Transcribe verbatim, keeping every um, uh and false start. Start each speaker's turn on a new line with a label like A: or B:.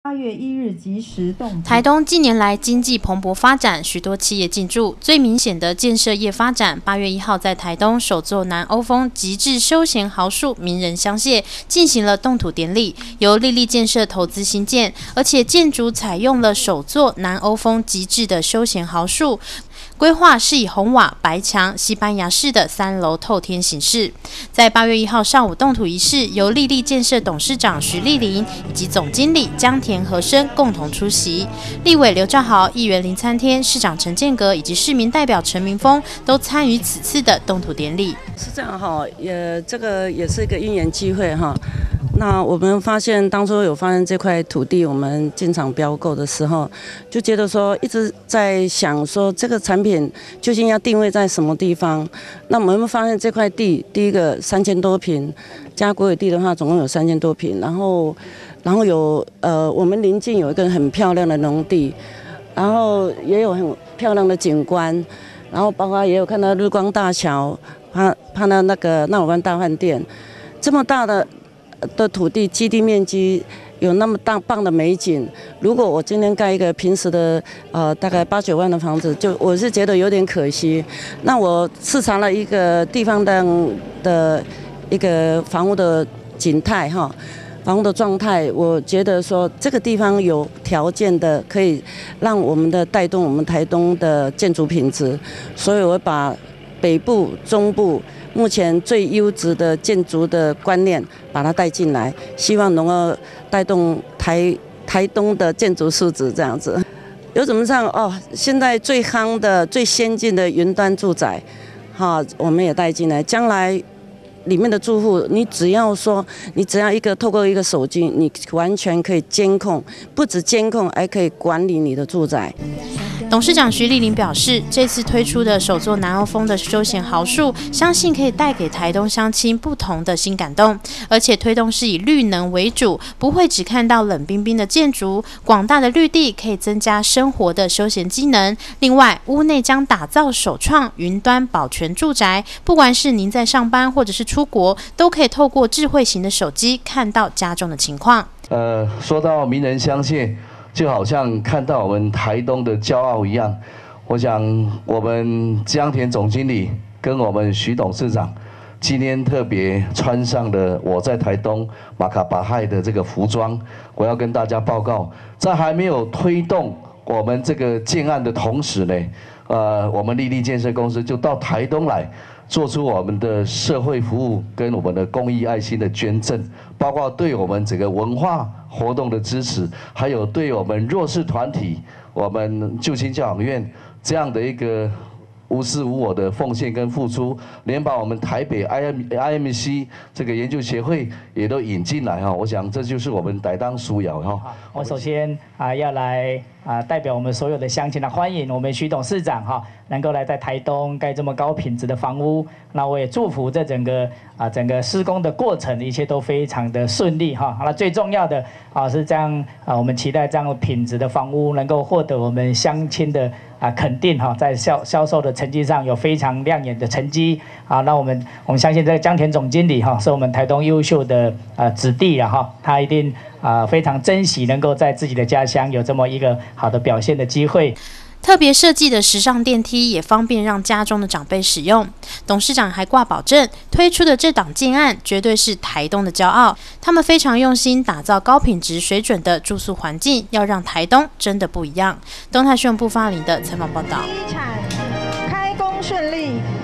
A: 八月一日即时动。
B: 台东近年来经济蓬勃发展，许多企业进驻。最明显的建设业发展，八月一号在台东首座南欧风极致休闲豪墅名人香榭进行了动土典礼，由力立建设投资兴建，而且建筑采用了首座南欧风极致的休闲豪墅。规划是以红瓦、白墙、西班牙式的三楼透天形式。在八月一号上午动土仪式，由力立建设董事长徐丽玲以及总经理江田和生共同出席。立委刘兆豪、议员林参天、市长陈建革以及市民代表陈明峰都参与此次的动土典礼。
C: 是这样哈，也这个也是一个因缘机会哈。那我们发现当初有发现这块土地，我们进场标购的时候，就觉得说一直在想说这个产品究竟要定位在什么地方。那我们发现这块地，第一个三千多坪，加国有地的话，总共有三千多坪，然后然后有呃我们邻近有一个很漂亮的农地，然后也有很漂亮的景观，然后包括也有看到日光大桥，看看到那个纳鲁湾大饭店，这么大的。的土地基地面积有那么大棒的美景，如果我今天盖一个平时的呃大概八九万的房子，就我是觉得有点可惜。那我视察了一个地方的的一个房屋的景态哈，房屋的状态，我觉得说这个地方有条件的可以让我们的带动我们台东的建筑品质，所以我把北部、中部。目前最优质的建筑的观念，把它带进来，希望能够带动台台东的建筑素质这样子。有怎么上哦？现在最夯的、最先进的云端住宅，哈，我们也带进来。将来里面的住户，你只要说，你只要一个透过一个手机，你完全可以监控，不止监控，还可以管理你的住宅。
B: 董事长徐丽玲表示，这次推出的首座南欧风的休闲豪墅，相信可以带给台东乡亲不同的新感动，而且推动是以绿能为主，不会只看到冷冰冰的建筑，广大的绿地可以增加生活的休闲机能。另外，屋内将打造首创云端保全住宅，不管是您在上班或者是出国，都可以透过智慧型的手机看到家中的情况。
D: 呃，说到名人相见。就好像看到我们台东的骄傲一样，我想我们江田总经理跟我们徐董事长今天特别穿上了我在台东马卡巴亥的这个服装，我要跟大家报告，在还没有推动我们这个建案的同时呢，呃，我们力立建设公司就到台东来。做出我们的社会服务跟我们的公益爱心的捐赠，包括对我们整个文化活动的支持，还有对我们弱势团体、我们旧青教养院这样的一个无私无我的奉献跟付出，连把我们台北 I M I M C 这个研究协会也都引进来哈，我想这就是我们台当苏瑶哈。
E: 我首先啊要来啊代表我们所有的乡亲来欢迎我们徐董事长哈，能够来在台东盖这么高品质的房屋。那我也祝福这整个啊整个施工的过程一切都非常的顺利哈。那最重要的啊是这样啊，我们期待这样品质的房屋能够获得我们乡亲的啊肯定哈，在销销售的成绩上有非常亮眼的成绩啊。那我们我们相信这个江田总经理哈是我们台东优秀的啊子弟啊哈，他一定啊非常珍惜能够在自己的家乡有这么一个好的表现的机会。
B: 特别设计的时尚电梯也方便让家中的长辈使用。董事长还挂保证，推出的这档建案绝对是台东的骄傲。他们非常用心打造高品质水准的住宿环境，要让台东真的不一样。东泰新闻部发林的采访报道。
A: 第一产开工顺利。